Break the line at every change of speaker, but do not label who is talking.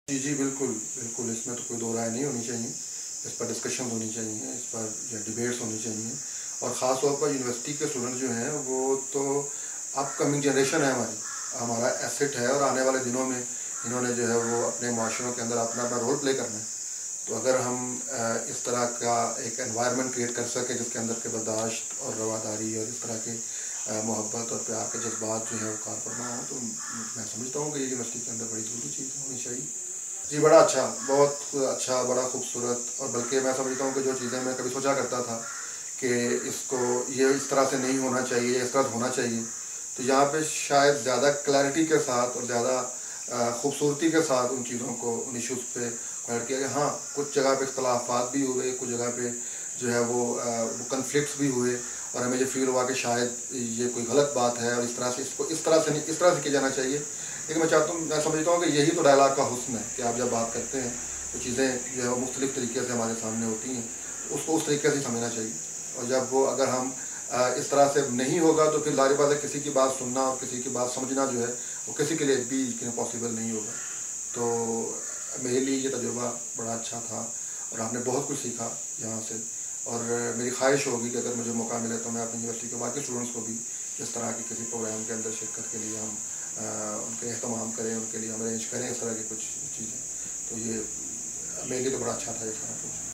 जी जी, बिल्कुल बिल्कुल, इसमें तो कोई दो राय नहीं होनी चाहिए। इस पर डिस्कशन होनी चाहिए, इस पर जो डिबेट्स होनी चाहिए। और ख़ास तौर पर यूनिवर्सिटी के स्टूडेंट जो हैं वो तो अपकमिंग जनरेशन है, हमारा एसेट है, और आने वाले दिनों में इन्होंने जो है वो अपने माशरों के अंदर अपना अपना रोल प्ले करना है। तो अगर हम इस तरह का एक एनवायरनमेंट क्रिएट कर सकें जिसके अंदर के बर्दाश्त और रवादारी और इस तरह के मोहब्बत और प्यार के जज्बात जो है वो कारफरमा हों, तो मैं समझता हूँ कि ये यूनिवर्सिटी के अंदर बड़ी ज़रूरी चीज़ होनी चाहिए। जी, बड़ा अच्छा, बहुत अच्छा, बड़ा खूबसूरत। और बल्कि मैं समझता हूँ कि जो चीज़ें मैं कभी सोचा करता था कि इसको ये इस तरह से नहीं होना चाहिए, इस तरह से होना चाहिए, तो यहाँ पे शायद ज़्यादा क्लैरिटी के साथ और ज़्यादा खूबसूरती के साथ उन चीज़ों को, उन इशूज़ पे क्लियर किया गया। हाँ, कुछ जगह पे इख्तलाफात भी हुए, कुछ जगह पे जो है वो कन्फ्लिक्ट्स भी हुए, और हमें ये फील हुआ कि शायद ये कोई गलत बात है और इस तरह से इसको इस तरह से नहीं, इस तरह से किया जाना चाहिए। लेकिन मैं समझता हूँ कि यही तो डायलॉग का हुस्न है कि आप जब बात करते हैं तो चीज़ें जो है वो मुख्तलिफ़ तरीके से हमारे सामने होती हैं, उसको उस तरीके से समझना चाहिए। और जब वो अगर हम इस तरह से नहीं होगा तो फिर ज़ाहिर बात है किसी की बात सुनना और किसी की बात समझना जो है वो किसी के लिए भी पॉसिबल नहीं होगा। तो मेरे लिए ये तजुर्बा बड़ा अच्छा था और आपने बहुत कुछ सीखा यहाँ से। और मेरी ख्वाहिश होगी कि अगर मुझे मौका मिले तो मैं अपनी यूनिवर्सिटी के बाकी स्टूडेंट्स को भी इस तरह के किसी प्रोग्राम के अंदर शिरकत के लिए हम उनके एहतमाम करें, उनके लिए हम अरेंज करें इस तरह की कुछ चीज़ें। तो ये मेरे लिए तो बड़ा अच्छा था ये सारा कुछ।